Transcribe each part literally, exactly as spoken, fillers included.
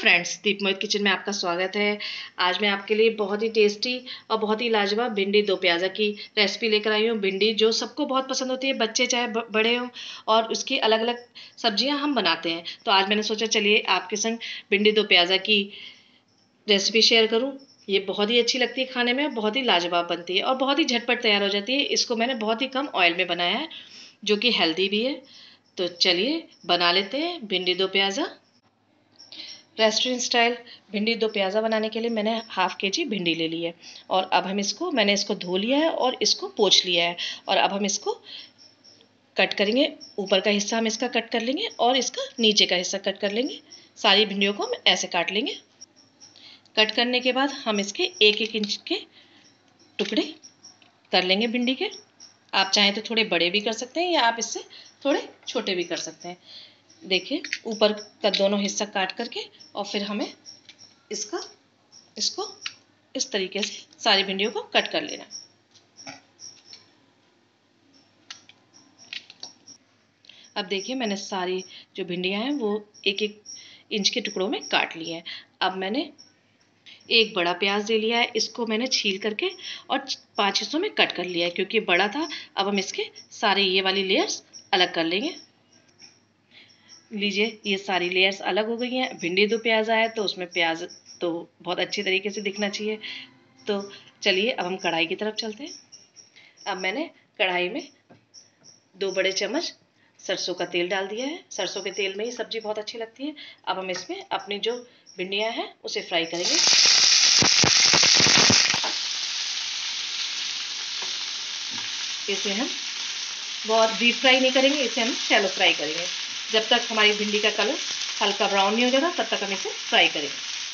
Friends, दीप मोहित kitchen में आपका स्वागत है। आज मैं आपके लिए बहुत ही टेस्टी और बहुत ही लाजवाब भिंडी दो प्याज़ा की रेसिपी लेकर आई हूँ। भिंडी जो सबको बहुत पसंद होती है, बच्चे चाहे बड़े हों, और उसकी अलग अलग सब्जियां हम बनाते हैं। तो आज मैंने सोचा चलिए आपके संग भिंडी दो प्याज़ा की रेसिपी शेयर करूँ। ये बहुत ही अच्छी लगती है खाने में, बहुत ही लाजवाब बनती है और बहुत ही झटपट तैयार हो जाती है। इसको मैंने बहुत ही कम ऑयल में बनाया है, जो कि हेल्दी भी है। तो चलिए बना लेते हैं भिंडी दो प्याज़ा। रेस्टोरेंट स्टाइल भिंडी दो प्याज़ा बनाने के लिए मैंने हाफ के जी भिंडी ले ली है। और अब हम इसको मैंने इसको धो लिया है और इसको पोंछ लिया है। और अब हम इसको कट करेंगे। ऊपर का हिस्सा हम इसका कट कर लेंगे और इसका नीचे का हिस्सा कट कर लेंगे। सारी भिंडियों को हम ऐसे काट लेंगे। कट करने के बाद हम इसके एक एक इंच के टुकड़े कर लेंगे भिंडी के। आप चाहें तो थोड़े बड़े भी कर सकते हैं या आप इससे थोड़े छोटे भी कर सकते हैं। देखिए, ऊपर का दोनों हिस्सा काट करके और फिर हमें इसका इसको इस तरीके से सारी भिंडियों को कट कर लेना। अब देखिए, मैंने सारी जो भिंडियां हैं वो एक एक इंच के टुकड़ों में काट ली हैं। अब मैंने एक बड़ा प्याज ले लिया है। इसको मैंने छील करके और पांच हिस्सों में कट कर लिया है, क्योंकि बड़ा था। अब हम इसके सारे ये वाली लेयर्स अलग कर लेंगे। लीजिए, ये सारी लेयर्स अलग हो गई हैं। भिंडी दो प्याज़ा है तो उसमें प्याज तो बहुत अच्छी तरीके से दिखना चाहिए। तो चलिए अब हम कढ़ाई की तरफ चलते हैं। अब मैंने कढ़ाई में दो बड़े चम्मच सरसों का तेल डाल दिया है। सरसों के तेल में ही सब्जी बहुत अच्छी लगती है। अब हम इसमें अपनी जो भिंडियाँ हैं उसे फ्राई करेंगे। इसे हम बहुत डीप फ्राई नहीं करेंगे, इसे हम शैलो फ्राई करेंगे। जब तक हमारी भिंडी का कलर हल्का ब्राउन नहीं हो जाता तब तक हम इसे फ्राई करेंगे।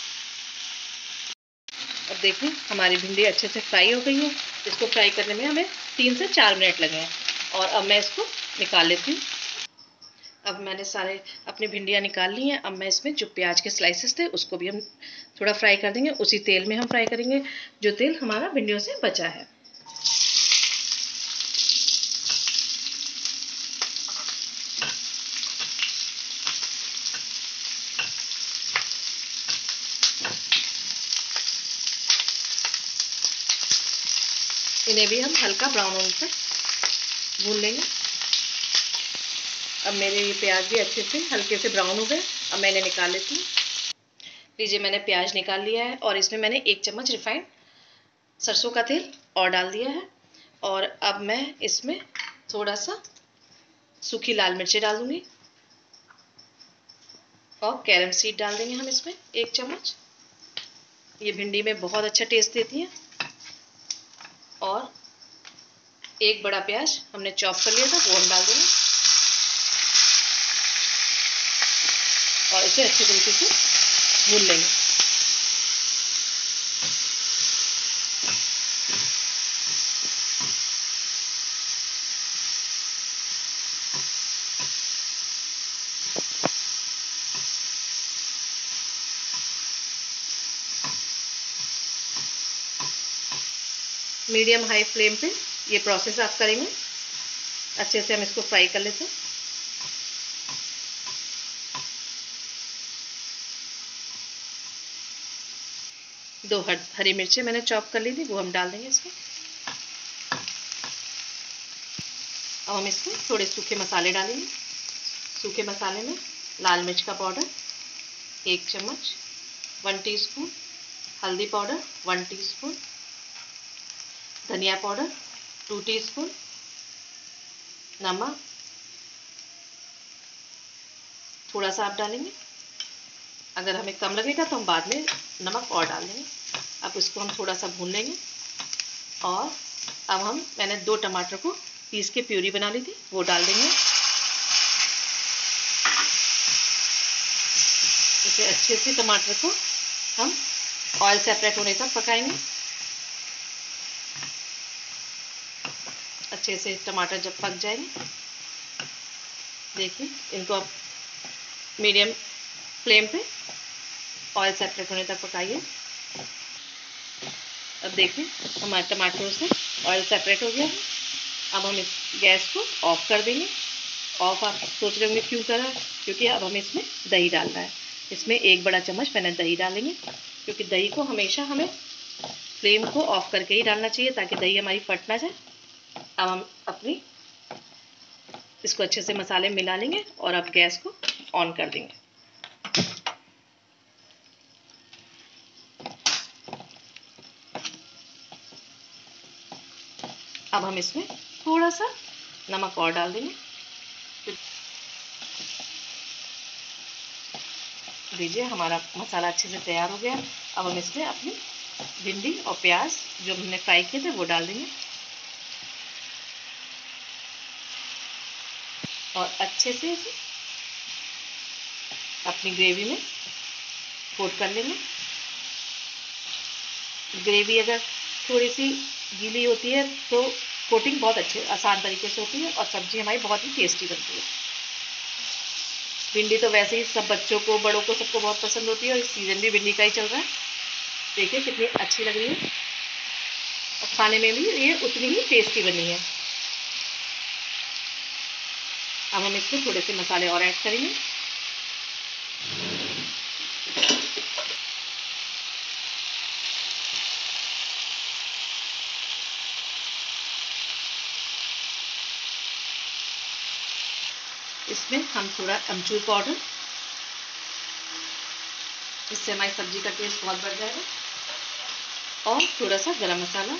अब देखिए, हमारी भिंडी अच्छे से फ्राई हो गई है। इसको फ्राई करने में हमें तीन से चार मिनट लगे हैं। और अब मैं इसको निकाल लेती हूँ। अब मैंने सारे अपनी भिंडियाँ निकाल ली हैं। अब मैं इसमें जो प्याज के स्लाइसेस थे उसको भी हम थोड़ा फ्राई कर देंगे। उसी तेल में हम फ्राई करेंगे जो तेल हमारा भिंडियों से बचा है। इन्हें भी हम हल्का ब्राउन होने तक भून लेंगे। अब मेरे ये प्याज भी अच्छे से हल्के से ब्राउन हो गए। अब मैं इन्हें निकाल लेती हूँ। लीजिए, मैंने प्याज निकाल लिया है और इसमें मैंने एक चम्मच रिफाइंड सरसों का तेल और डाल दिया है। और अब मैं इसमें थोड़ा सा सूखी लाल मिर्ची डाल दूंगी और कैरम सीड डाल देंगे हम इसमें एक चम्मच। ये भिंडी में बहुत अच्छा टेस्ट देती है। और एक बड़ा प्याज हमने चॉप कर लिया था, वो हम डाल देंगे और इसे अच्छे तरीके से भून लेंगे। मीडियम हाई फ्लेम पे ये प्रोसेस आप करेंगे। अच्छे से हम इसको फ्राई कर लेते हैं। दो हरी मिर्चें मैंने चॉप कर ली थी, वो हम डाल देंगे इसमें। अब हम इसमें थोड़े सूखे मसाले डालेंगे। सूखे मसाले में लाल मिर्च का पाउडर एक चम्मच, वन टीस्पून हल्दी पाउडर, वन टीस्पून धनिया पाउडर, टू टीस्पून नमक थोड़ा सा आप डालेंगे। अगर हमें कम लगेगा तो हम बाद में नमक और डाल देंगे। अब इसको हम थोड़ा सा भून लेंगे। और अब हम मैंने दो टमाटर को पीस के प्यूरी बना ली थी, वो डाल देंगे। इसे अच्छे से टमाटर को हम ऑयल सेपरेट होने तक पकाएंगे। अच्छे से टमाटर जब पक जाएंगे, देखिए इनको आप मीडियम फ्लेम पे ऑयल सेपरेट होने तक पकाइए। अब देखिए, हमारे टमाटरों से ऑयल सेपरेट हो गया है। अब हम इस गैस को ऑफ कर देंगे। ऑफ आप सोच रहे होंगे क्यों करा, क्योंकि अब हमें इसमें दही डालना है। इसमें एक बड़ा चम्मच मैंने दही डालेंगे, क्योंकि दही को हमेशा हमें फ्लेम को ऑफ करके ही डालना चाहिए ताकि दही हमारी फट ना जाए। अब हम अपनी इसको अच्छे से मसाले मिला लेंगे और अब गैस को ऑन कर देंगे। अब हम इसमें थोड़ा सा नमक और डाल देंगे। लीजिए हमारा मसाला अच्छे से तैयार हो गया। अब हम इसमें अपनी भिंडी और प्याज जो हमने फ्राई किए थे वो डाल देंगे और अच्छे से इसे अपनी ग्रेवी में कोट कर लेंगे। ग्रेवी अगर थोड़ी सी गीली होती है तो कोटिंग बहुत अच्छे आसान तरीके से होती है और सब्जी हमारी बहुत ही टेस्टी बनती है। भिंडी तो वैसे ही सब बच्चों को, बड़ों को, सबको बहुत पसंद होती है और इस सीज़न भी भिंडी का ही चल रहा है। देखिए कितनी अच्छी लग रही है और खाने में भी ये उतनी ही टेस्टी बनी है। अब हम इसमें थोड़े से मसाले और ऐड करेंगे। इसमें हम थोड़ा अमचूर पाउडर, इससे हमारी सब्जी का टेस्ट बहुत बढ़ जाएगा, और थोड़ा सा गरम मसाला,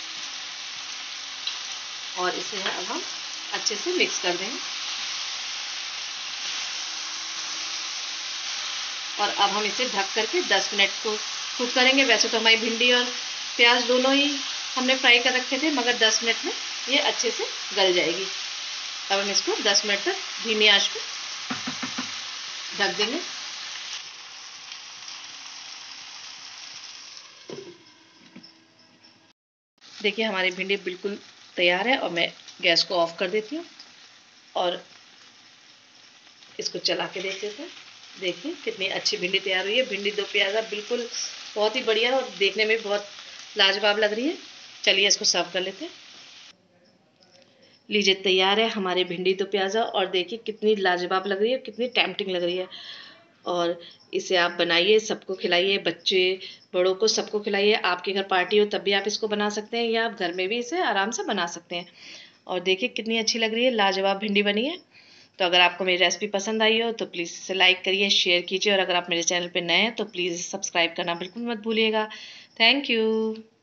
और इसे अब हम अच्छे से मिक्स कर देंगे। और अब हम इसे ढक करके दस मिनट को कुक करेंगे। वैसे तो हमारी भिंडी और प्याज दोनों ही हमने फ्राई कर रखे थे, मगर दस मिनट में ये अच्छे से गल जाएगी। अब हम इसको दस मिनट तक धीमी आंच पे ढक देंगे। देखिए हमारी भिंडी बिल्कुल तैयार है और मैं गैस को ऑफ कर देती हूँ और इसको चला के देख लेते हैं। देखिए कितनी अच्छी भिंडी तैयार हुई है। भिंडी दो प्याज़ा बिल्कुल बहुत ही बढ़िया और देखने में बहुत लाजवाब लग रही है। चलिए इसको सर्व कर लेते हैं। लीजिए तैयार है हमारी भिंडी दो प्याज़ा, और देखिए कितनी लाजवाब लग रही है, कितनी टेम्पटिंग लग रही है। और इसे आप बनाइए, सबको खिलाइए, बच्चे बड़ों को सबको खिलाइए। आपके घर पार्टी हो तब भी आप इसको बना सकते हैं, या आप घर में भी इसे आराम से बना सकते हैं। और देखिए कितनी अच्छी लग रही है, लाजवाब भिंडी बनी है। तो अगर आपको मेरी रेसिपी पसंद आई हो तो प्लीज़ इसे लाइक करिए, शेयर कीजिए, और अगर आप मेरे चैनल पर नए हैं तो प्लीज़ सब्सक्राइब करना बिल्कुल मत भूलिएगा। Thank you.